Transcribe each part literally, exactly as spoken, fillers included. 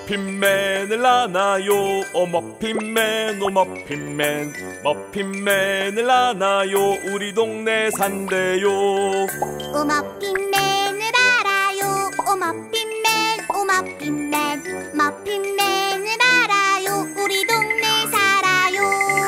머핀맨을 아나요? 어 머핀맨 오 머핀맨 머핀맨을 아나요? 우리 동네 산대요. 오 머핀맨을 알아요. 오 머핀맨 오 머핀맨 머핀맨을 알아요. 우리 동네 살아요.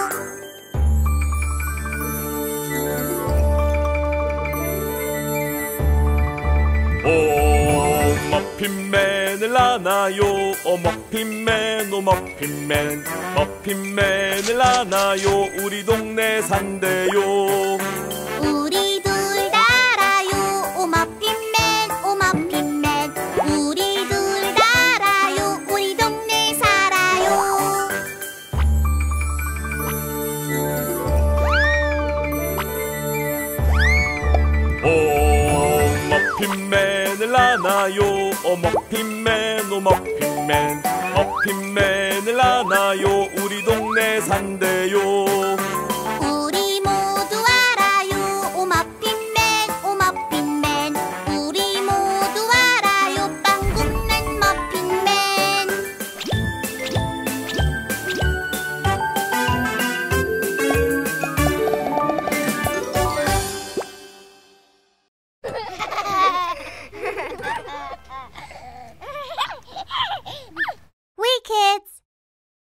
오 머핀맨을 아나요? 어 머핀맨 오 머핀맨 머핀맨을 아나요? 우리 동네 산대요. 우리 둘 다 알아요. 오 머핀맨 오 머핀맨 우리 둘 다 알아요. 우리 동네 살아요. 오 머핀맨을 아나요? 어 머핀맨 오 머핀맨 머핀맨을 아나요? 우리 동네 산대요.